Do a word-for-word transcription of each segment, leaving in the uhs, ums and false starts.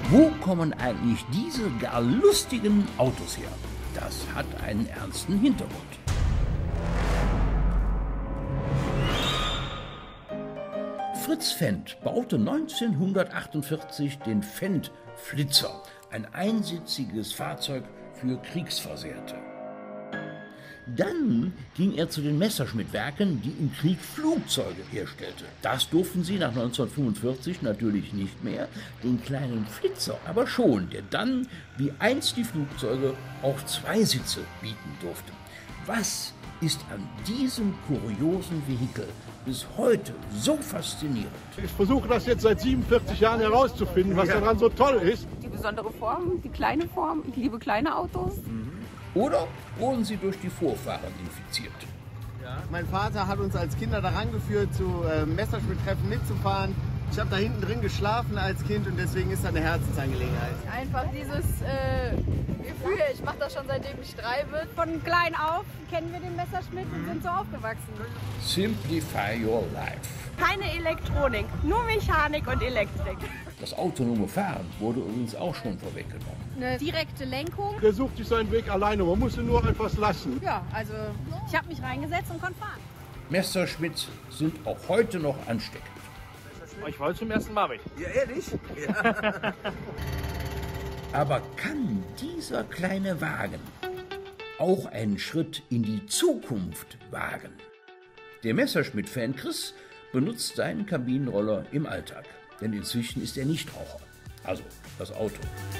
Wo kommen eigentlich diese gar lustigen Autos her? Das hat einen ernsten Hintergrund. Fritz Fendt baute neunzehnhundertachtundvierzig den Fendt Flitzer, ein einsitziges Fahrzeug für Kriegsversehrte. Dann ging er zu den Messerschmitt-Werken, die im Krieg Flugzeuge herstellte. Das durften sie nach neunzehnhundertfünfundvierzig natürlich nicht mehr, den kleinen Flitzer aber schon, der dann, wie einst die Flugzeuge, auch zwei Sitze bieten durfte. Was ist an diesem kuriosen Vehikel bis heute so faszinierend? Ich versuche das jetzt seit siebenundvierzig Jahren herauszufinden, was ja. daran so toll ist. Die besondere Form, die kleine Form. Ich liebe kleine Autos. Mhm. Oder wurden sie durch die Vorfahren infiziert? Ja. Mein Vater hat uns als Kinder daran geführt, zu äh, Messerschmitt-Treffen mitzufahren. Ich habe da hinten drin geschlafen als Kind und deswegen ist das eine Herzensangelegenheit. Einfach dieses äh, Gefühl, ich mache das schon seitdem ich drei bin. Von klein auf kennen wir den Messerschmitt und sind so aufgewachsen. Simplify your life. Keine Elektronik, nur Mechanik und Elektrik. Das autonome Fahren wurde übrigens auch schon vorweggenommen. Eine direkte Lenkung. Der sucht sich seinen Weg alleine, man muss ihn nur etwas lassen. Ja, also ich habe mich reingesetzt und konnte fahren. Messerschmitts sind auch heute noch ansteckend. Ich wollte zum ersten Mal weg. Ja, ehrlich? Ja. Aber kann dieser kleine Wagen auch einen Schritt in die Zukunft wagen? Der Messerschmitt-Fan Chris benutzt seinen Kabinenroller im Alltag. Denn inzwischen ist er Nichtraucher. Also das Auto.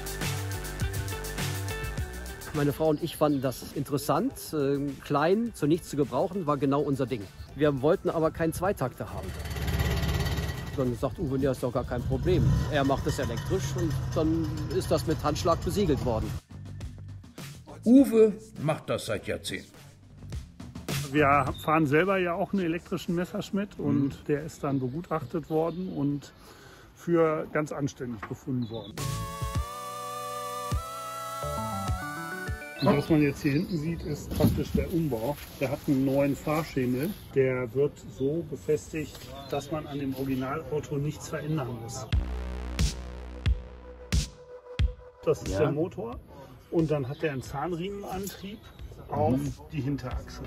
Meine Frau und ich fanden das interessant. Äh, klein, zu nichts zu gebrauchen, war genau unser Ding. Wir wollten aber keinen Zweitakter haben. Dann sagt Uwe, ja, ist doch gar kein Problem. Er macht es elektrisch und dann ist das mit Handschlag besiegelt worden. Uwe macht das seit Jahrzehnten. Wir fahren selber ja auch einen elektrischen Messerschmitt und mhm. der ist dann begutachtet worden und für ganz anständig befunden worden. Und was man jetzt hier hinten sieht, ist praktisch der Umbau. Der hat einen neuen Fahrschemel. Der wird so befestigt, dass man an dem Originalauto nichts verändern muss. Das ist ja. der Motor. Und dann hat er einen Zahnriemenantrieb auf mhm. die Hinterachse.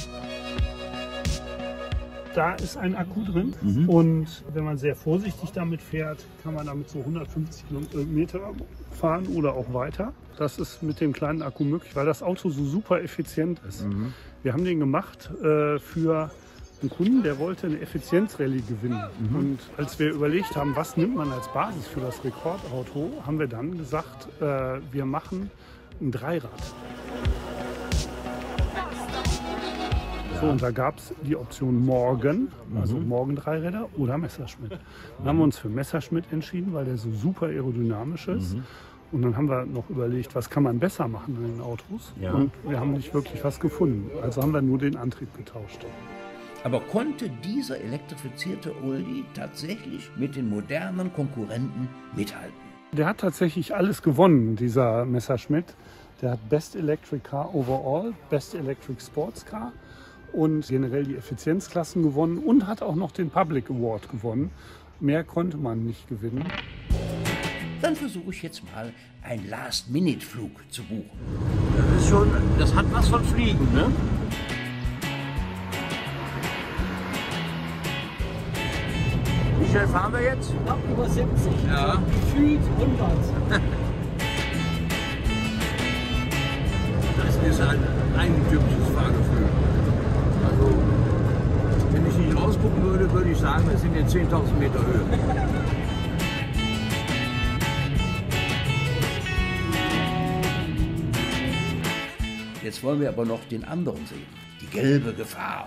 Da ist ein Akku drin mhm. und wenn man sehr vorsichtig damit fährt, kann man damit so hundertfünfzig Kilometer fahren oder auch weiter. Das ist mit dem kleinen Akku möglich, weil das Auto so super effizient ist. Mhm. Wir haben den gemacht äh, für einen Kunden, der wollte eine Effizienzrallye gewinnen. Mhm. Und als wir überlegt haben, was nimmt man als Basis für das Rekordauto, haben wir dann gesagt, äh, wir machen ein Dreirad. So, und da gab es die Option Morgan, also mhm. Morgan Dreiräder oder Messerschmitt. Dann haben wir uns für Messerschmitt entschieden, weil der so super aerodynamisch ist. Mhm. Und dann haben wir noch überlegt, was kann man besser machen an den Autos. Ja. Und wir haben nicht wirklich was gefunden. Also haben wir nur den Antrieb getauscht. Aber konnte dieser elektrifizierte Oldie tatsächlich mit den modernen Konkurrenten mithalten? Der hat tatsächlich alles gewonnen, dieser Messerschmitt. Der hat Best Electric Car Overall, Best Electric Sports Car und generell die Effizienzklassen gewonnen und hat auch noch den Public Award gewonnen. Mehr konnte man nicht gewinnen. Dann versuche ich jetzt mal einen Last-Minute-Flug zu buchen. Das ist schon, das hat was von Fliegen, ne? Wie schnell fahren wir jetzt? Knapp über siebzig. Ja. Gefühlt hundert. Das ist ein eigentümliches Fahrgefühl. Also, wenn ich nicht rausgucken würde, würde ich sagen, wir sind jetzt zehntausend Meter Höhe. Jetzt wollen wir aber noch den anderen sehen. Die gelbe Gefahr.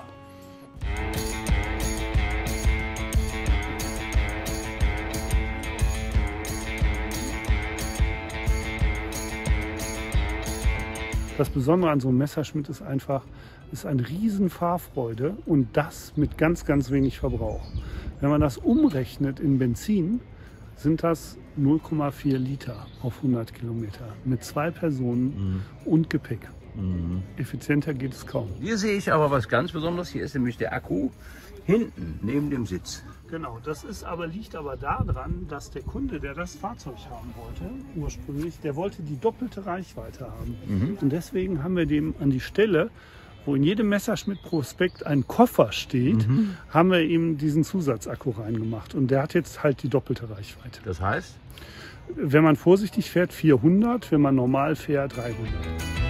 Das Besondere an so einem Messerschmitt ist einfach, ist eine riesen Fahrfreude und das mit ganz, ganz wenig Verbrauch. Wenn man das umrechnet in Benzin, sind das null Komma vier Liter auf hundert Kilometer mit zwei Personen mhm. und Gepäck. Mhm. Effizienter geht es kaum. Hier sehe ich aber was ganz Besonderes. Hier ist nämlich der Akku hinten neben dem Sitz. Genau, das ist aber, liegt aber daran, dass der Kunde, der das Fahrzeug haben wollte, ursprünglich, der wollte die doppelte Reichweite haben. Mhm. Und deswegen haben wir dem an die Stelle, wo in jedem Messerschmitt-Prospekt ein Koffer steht, mhm. haben wir ihm diesen Zusatzakku reingemacht. Und der hat jetzt halt die doppelte Reichweite. Das heißt? Wenn man vorsichtig fährt, vierhundert, wenn man normal fährt, dreihundert.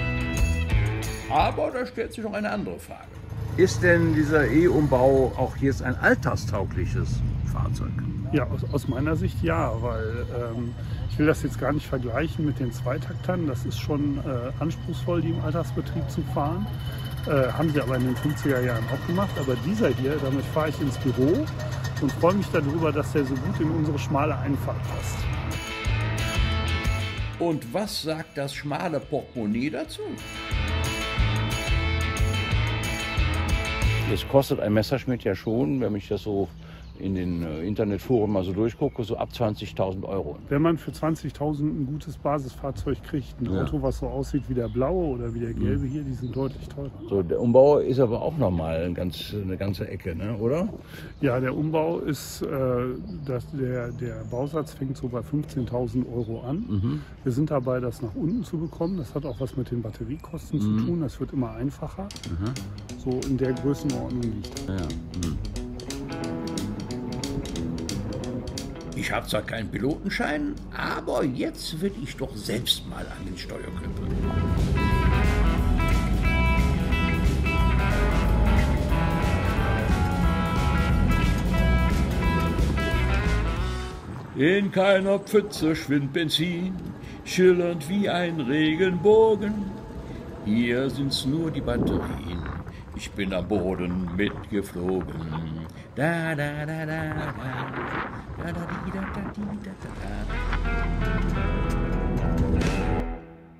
Aber da stellt sich noch eine andere Frage. Ist denn dieser E-Umbau auch jetzt ein alltagstaugliches Fahrzeug? Ja, aus, aus meiner Sicht ja, weil ähm, ich will das jetzt gar nicht vergleichen mit den Zweitaktern. Das ist schon äh, anspruchsvoll, die im Alltagsbetrieb zu fahren. Äh, haben sie aber in den fünfziger Jahren auch gemacht. Aber dieser hier, damit fahre ich ins Büro und freue mich darüber, dass der so gut in unsere schmale Einfahrt passt. Und was sagt das schmale Portemonnaie dazu? Das kostet ein Messerschmitt ja schon, wenn ich das so in den Internetforen mal so durchgucke, so ab zwanzigtausend Euro. Wenn man für zwanzigtausend ein gutes Basisfahrzeug kriegt, ein ja. Auto, was so aussieht wie der blaue oder wie der gelbe hier, die sind deutlich teurer. So, der Umbau ist aber auch nochmal ein ganz, eine ganze Ecke, ne, oder? Ja, der Umbau ist, äh, das, der, der Bausatz fängt so bei fünfzehntausend Euro an. Mhm. Wir sind dabei, das nach unten zu bekommen. Das hat auch was mit den Batteriekosten mhm. zu tun. Das wird immer einfacher. Mhm. So in der Größenordnung liegt das. Ja. Mhm. Ich habe zwar keinen Pilotenschein, aber jetzt will ich doch selbst mal an den Steuerknüppel. In keiner Pfütze schwimmt Benzin, schillernd wie ein Regenbogen. Hier sind's nur die Batterien, ich bin am Boden mitgeflogen. Da da da da da da da da da da da da.